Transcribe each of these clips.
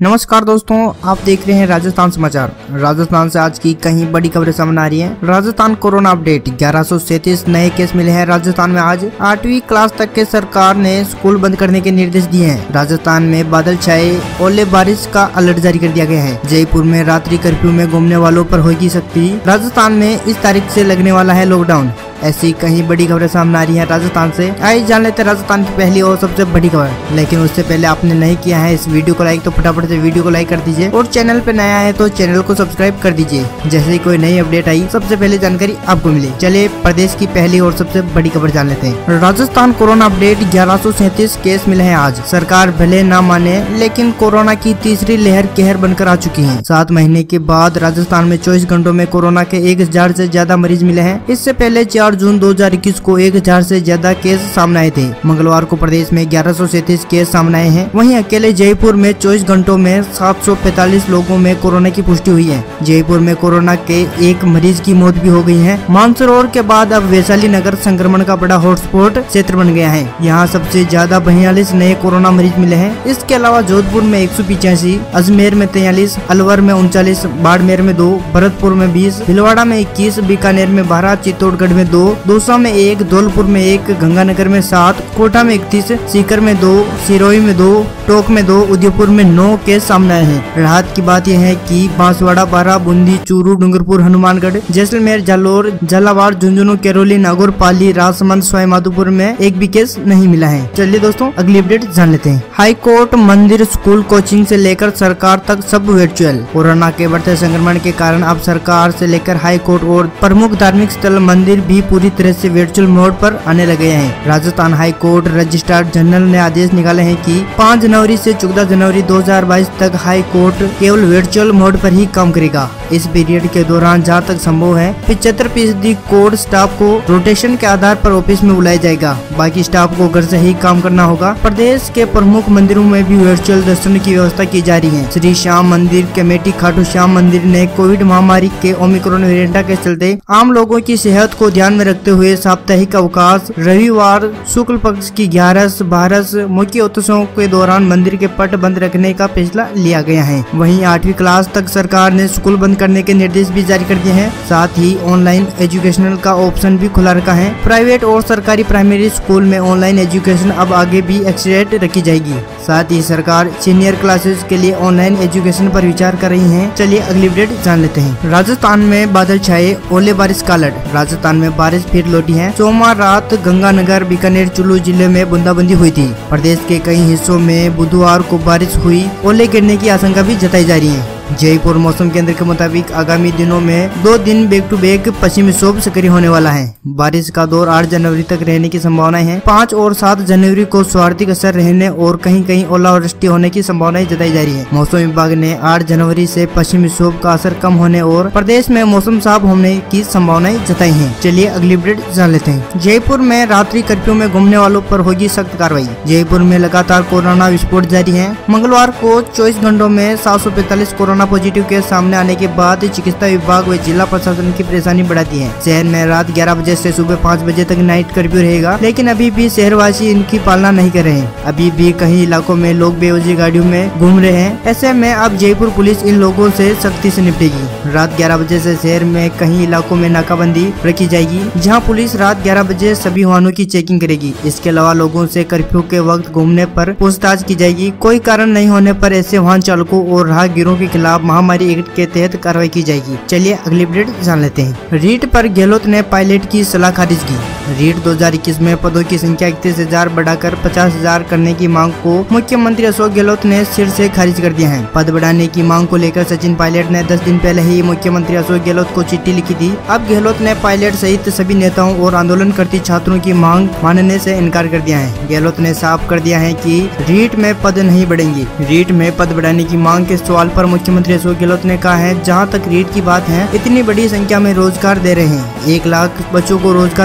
नमस्कार दोस्तों, आप देख रहे हैं राजस्थान समाचार। राजस्थान से आज की कहीं बड़ी खबरें सामने आ रही हैं। राजस्थान कोरोना अपडेट, 1137 नए केस मिले हैं राजस्थान में। आज 8वीं क्लास तक के सरकार ने स्कूल बंद करने के निर्देश दिए हैं। राजस्थान में बादल छाए, ओले बारिश का अलर्ट जारी कर दिया गया है। जयपुर में रात्रि कर्फ्यू में घूमने वालों पर होगी सख्ती। राजस्थान में इस तारीख से लगने वाला है लॉकडाउन। ऐसी कहीं बड़ी खबरें सामने आ रही हैं राजस्थान से। आइए जान लेते हैं राजस्थान की पहली और सबसे बड़ी खबर। लेकिन उससे पहले आपने नहीं किया है इस वीडियो को लाइक, तो फटाफट से वीडियो को लाइक कर दीजिए और चैनल पे नया है तो चैनल को सब्सक्राइब कर दीजिए। जैसे ही कोई नई अपडेट आई सबसे पहले जानकारी आपको मिले। चलिए प्रदेश की पहली और सबसे बड़ी खबर जान लेते हैं। राजस्थान कोरोना अपडेट, 1137 केस मिले हैं आज। सरकार भले न माने लेकिन कोरोना की तीसरी लहर कहर बनकर आ चुकी है। 7 महीने के बाद राजस्थान में 24 घंटों में कोरोना के 1000 से ज्यादा मरीज मिले हैं। इससे पहले 4 जून 2021 को 1000 से ज्यादा केस सामने आए थे। मंगलवार को प्रदेश में 1137 केस सामने आए हैं। वहीं अकेले जयपुर में 24 घंटों में 745 लोगों में कोरोना की पुष्टि हुई है। जयपुर में कोरोना के एक मरीज की मौत भी हो गई है। मानसरोवर के बाद अब वैशाली नगर संक्रमण का बड़ा हॉटस्पॉट क्षेत्र बन गया है। यहाँ सबसे ज्यादा 42 नए कोरोना मरीज मिले हैं। इसके अलावा जोधपुर में 185, अजमेर में 43, अलवर में 39, बाड़मेर में 2, भरतपुर में 20, भीलवाड़ा में 21, बीकानेर में 12, चित्तौड़गढ़ में 2, दौसा में 1, धौलपुर में 1, गंगानगर में 7, कोटा में 31, सीकर में 2, सिरोही में 2, टोंक में 2, उदयपुर में 9 केस सामने आए हैं। राहत की बात यह है कि बांसवाड़ा, बारा, बूंदी, चूरू, डूंगरपुर, हनुमानगढ़, जैसलमेर, जालोर, झालावाड़, झुंझुनू, करौली, नागौर, पाली, राजसमंद, सवाई माधोपुर में एक भी केस नहीं मिला है। चलिए दोस्तों अगली अपडेट जान लेते हैं। हाई कोर्ट, मंदिर, स्कूल, कोचिंग से लेकर सरकार तक सब वर्चुअल। कोरोना के बढ़ते संक्रमण के कारण अब सरकार से लेकर हाई कोर्ट और प्रमुख धार्मिक स्थल, मंदिर भी पूरी तरह से वर्चुअल मोड पर आने लगे हैं। Rajasthan high court registrar general ने आदेश निकाले हैं कि 5 जनवरी से 14 जनवरी 2022 तक हाई कोर्ट केवल वर्चुअल मोड पर ही काम करेगा। इस पीरियड के दौरान जहां तक संभव है 75% कोर्ट स्टाफ को रोटेशन के आधार पर ऑफिस में बुलाया जाएगा। बाकी स्टाफ को घर से ही काम करना होगा। प्रदेश के प्रमुख मंदिरों में भी वर्चुअल दर्शन की व्यवस्था की जा रही है। श्री श्याम मंदिर कमेटी खाटू श्याम मंदिर ने कोविड महामारी के ओमिक्रॉन वेरिएंट के चलते आम लोगों की सेहत को ध्यान में रखते हुए साप्ताहिक अवकाश, रविवार, शुक्ल पक्ष की 11, 12 मुख्य उत्सवों के दौरान मंदिर के पट बंद रखने का फैसला लिया गया है। वहीं 8वीं क्लास तक सरकार ने स्कूल बंद करने के निर्देश भी जारी कर दिए हैं। साथ ही ऑनलाइन एजुकेशनल का ऑप्शन भी खुला रखा है। प्राइवेट और सरकारी प्राइमरी स्कूल में ऑनलाइन एजुकेशन अब आगे भी एक्सटेंड रखी जाएगी। साथ ही सरकार सीनियर क्लासेस के लिए ऑनलाइन एजुकेशन पर विचार कर रही है। चलिए अगली अपडेट जान लेते हैं। राजस्थान में बादल छाए, ओले बारिश का अलर्ट। राजस्थान में बारिश फिर लौटी है। सोमवार रात गंगानगर, बीकानेर, चुल्लू जिले में बूंदाबांदी हुई थी। प्रदेश के कई हिस्सों में बुधवार को बारिश हुई। ओले गिरने की आशंका भी जताई जा रही है। जयपुर मौसम केंद्र के मुताबिक आगामी दिनों में 2 दिन बैक टू बैक पश्चिमी विक्षोभ सक्रिय होने वाला है। बारिश का दौर 8 जनवरी तक रहने की संभावनाएं हैं। 5 और 7 जनवरी को स्वार्थिक असर रहने और कहीं कहीं ओलावृष्टि होने की संभावनाएं जताई जा रही है। मौसम विभाग ने 8 जनवरी से पश्चिमी विक्षोभ का असर कम होने और प्रदेश में मौसम साफ होने की संभावनाएं जताई है। चलिए अगली अपडेट जान लेते हैं। जयपुर में रात्रि कर्फ्यू में घूमने वालों पर होगी सख्त कार्रवाई। जयपुर में लगातार कोरोना विस्फोट जारी है। मंगलवार को 24 घंटों में 745 कोरोना पॉजिटिव केस सामने आने के बाद चिकित्सा विभाग व जिला प्रशासन की परेशानी बढ़ा दी है। शहर में रात 11 बजे से सुबह 5 बजे तक नाइट कर्फ्यू रहेगा, लेकिन अभी भी शहरवासी इनकी पालना नहीं कर रहे हैं। अभी भी कई इलाकों में लोग बेवजह गाड़ियों में घूम रहे हैं। ऐसे में अब जयपुर पुलिस इन लोगों से सख्ती से निपटेगी। रात 11 बजे से शहर में कई इलाकों में नाकाबंदी रखी जाएगी, जहाँ पुलिस रात 11 बजे सभी वाहनों की चेकिंग करेगी। इसके अलावा लोगों से कर्फ्यू के वक्त घूमने पर पूछताछ की जाएगी। कोई कारण नहीं होने पर ऐसे वाहन चालकों और राहगीरों के खिलाफ महामारी एक्ट के तहत कार्रवाई की जाएगी। चलिए अगली अपडेट जान लेते हैं। रीट पर गहलोत ने पायलट की सलाह खारिज की। रीट 2021 में पदों की संख्या 31,000 बढ़ाकर 50,000 करने की मांग को मुख्यमंत्री अशोक गहलोत ने सिर से खारिज कर दिया है। पद बढ़ाने की मांग को लेकर सचिन पायलट ने 10 दिन पहले ही मुख्यमंत्री अशोक गहलोत को चिट्ठी लिखी थी। अब गहलोत ने पायलट सहित सभी नेताओं और आंदोलन करती छात्रों की मांग मानने से इनकार कर दिया है। गहलोत ने साफ कर दिया है कि रीट में पद नहीं बढ़ेंगे। रीट में पद बढ़ाने की मांग के सवाल पर मुख्यमंत्री अशोक गहलोत ने कहा है, जहां तक रीट की बात है, इतनी बड़ी संख्या में रोजगार दे रहे हैं। 1 लाख बच्चों को रोजगार मिल रहा है।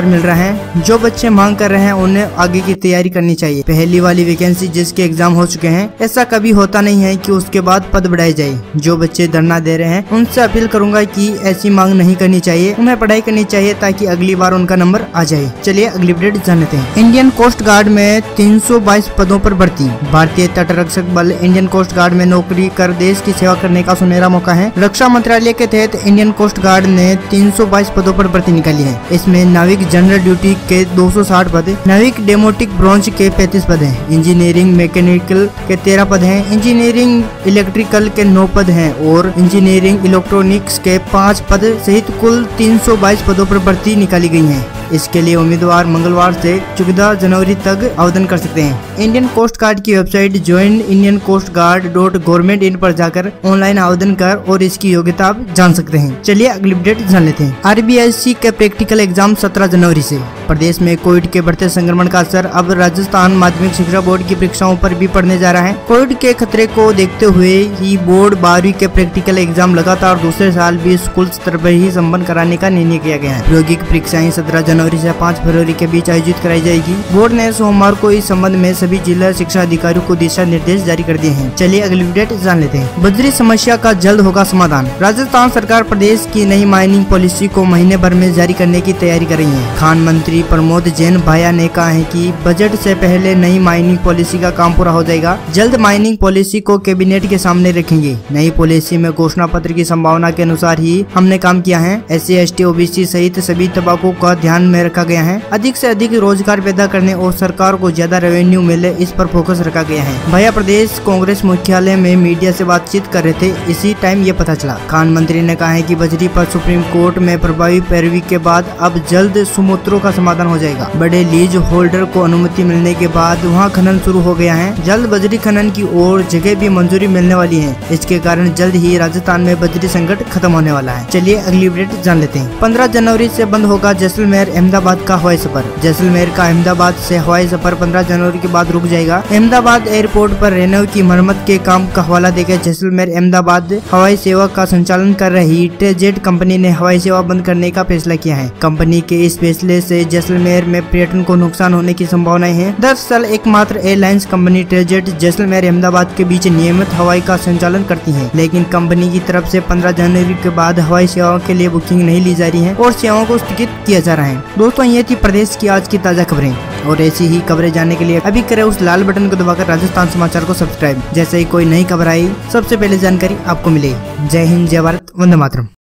हैं। जो बच्चे मांग कर रहे हैं उन्हें आगे की तैयारी करनी चाहिए। पहली वाली वैकेंसी जिसके एग्जाम हो चुके हैं, ऐसा कभी होता नहीं है कि उसके बाद पद बढ़ाए जाए। जो बच्चे धरना दे रहे हैं उनसे अपील करूंगा कि ऐसी मांग नहीं करनी चाहिए, उन्हें पढ़ाई करनी चाहिए ताकि अगली बार उनका नंबर आ जाए। चलिए अगली अपडेट जान लेते हैं। इंडियन कोस्ट गार्ड में 322 पदों पर भर्ती। भारतीय तटरक्षक बल इंडियन कोस्ट गार्ड में नौकरी कर देश की सेवा करने का सुनहरा मौका है। रक्षा मंत्रालय के तहत इंडियन कोस्ट गार्ड ने 322 पदों पर भर्ती निकाली है। इसमें नाविक जनरल ड्यूटी के 260 पद, नाविक डेमोटिक ब्रॉन्ज के 35 पद हैं, इंजीनियरिंग मैकेनिकल के 13 पद हैं, इंजीनियरिंग इलेक्ट्रिकल के 9 पद हैं और इंजीनियरिंग इलेक्ट्रॉनिक्स के 5 पद सहित कुल 322 पदों पर भर्ती निकाली गई है। इसके लिए उम्मीदवार मंगलवार से 14 जनवरी तक आवेदन कर सकते हैं। इंडियन कोस्ट गार्ड की website join Indian coast guard पर जाकर ऑनलाइन आवेदन कर और इसकी योग्यता आप जान सकते हैं। चलिए अगली अपडेट जान लेते हैं। RBISC के प्रैक्टिकल एग्जाम 17 जनवरी से। प्रदेश में कोविड के बढ़ते संक्रमण का असर अब राजस्थान माध्यमिक शिक्षा बोर्ड की परीक्षाओं पर भी पड़ने जा रहा है। कोविड के खतरे को देखते हुए ही बोर्ड 12वीं के प्रैक्टिकल एग्जाम लगातार दूसरे साल भी स्कूल स्तर पर ही संपन्न कराने का निर्णय किया गया है। प्रायोगिक परीक्षाएं 17 जनवरी से 5 फरवरी के बीच आयोजित कराई जाएगी। बोर्ड ने सोमवार को इस संबंध में सभी जिला शिक्षा अधिकारियों को दिशा निर्देश जारी कर दिए हैं। चलिए अगली अपडेट जान लेते हैं। बजरी समस्या का जल्द होगा समाधान। राजस्थान सरकार प्रदेश की नई माइनिंग पॉलिसी को महीने भर में जारी करने की तैयारी कर रही है। खान मंत्री प्रमोद जैन भाया ने कहा है कि बजट से पहले नई माइनिंग पॉलिसी का काम पूरा हो जाएगा। जल्द माइनिंग पॉलिसी को कैबिनेट के सामने रखेंगे। नई पॉलिसी में घोषणा पत्र की संभावना के अनुसार ही हमने काम किया है। SC ST OBC सहित सभी तबकों का ध्यान में रखा गया है। अधिक से अधिक रोजगार पैदा करने और सरकार को ज्यादा रेवेन्यू मिले, इस पर फोकस रखा गया है। भाया प्रदेश कांग्रेस मुख्यालय में मीडिया से बातचीत कर रहे थे, इसी टाइम ये पता चला। खान मंत्री ने कहा है कि बजरी पर सुप्रीम कोर्ट में प्रभावी पैरवी के बाद अब जल्द सुमूत्रों का समाधान हो जाएगा। बड़े लीज होल्डर को अनुमति मिलने के बाद वहाँ खनन शुरू हो गया है। जल्द बजरी खनन की ओर जगह भी मंजूरी मिलने वाली है। इसके कारण जल्द ही राजस्थान में बजरी संकट खत्म होने वाला है। चलिए अगली अपडेट जान लेते हैं। 15 जनवरी से बंद होगा जैसलमेर अहमदाबाद का हवाई सफर। जैसलमेर का अहमदाबाद से हवाई सफर 15 जनवरी के बाद रुक जाएगा। अहमदाबाद एयरपोर्ट पर रेनवे की मरम्मत के काम का हवाला देकर जैसलमेर अहमदाबाद हवाई सेवा का संचालन कर रही ट्रेजेट कंपनी ने हवाई सेवा बंद करने का फैसला किया है। कंपनी के इस फैसले से जैसलमेर में पर्यटन को नुकसान होने की संभावनाएं हैं। दरअसल एकमात्र एयरलाइंस कंपनी ट्रेजेट जैसलमेर अहमदाबाद के बीच नियमित हवाई का संचालन करती है, लेकिन कंपनी की तरफ से 15 जनवरी के बाद हवाई सेवाओं के लिए बुकिंग नहीं ली जा रही है और सेवाओं को स्थगित किया जा रहा है। दोस्तों ये थी प्रदेश की आज की ताजा खबरें और ऐसी ही खबरें जानने के लिए अभी करें उस लाल बटन को दबाकर राजस्थान समाचार को सब्सक्राइब। जैसे ही कोई नई खबर आई सबसे पहले जानकारी आपको मिलेगी। जय हिंद, जय भारत, वंदे मातरम।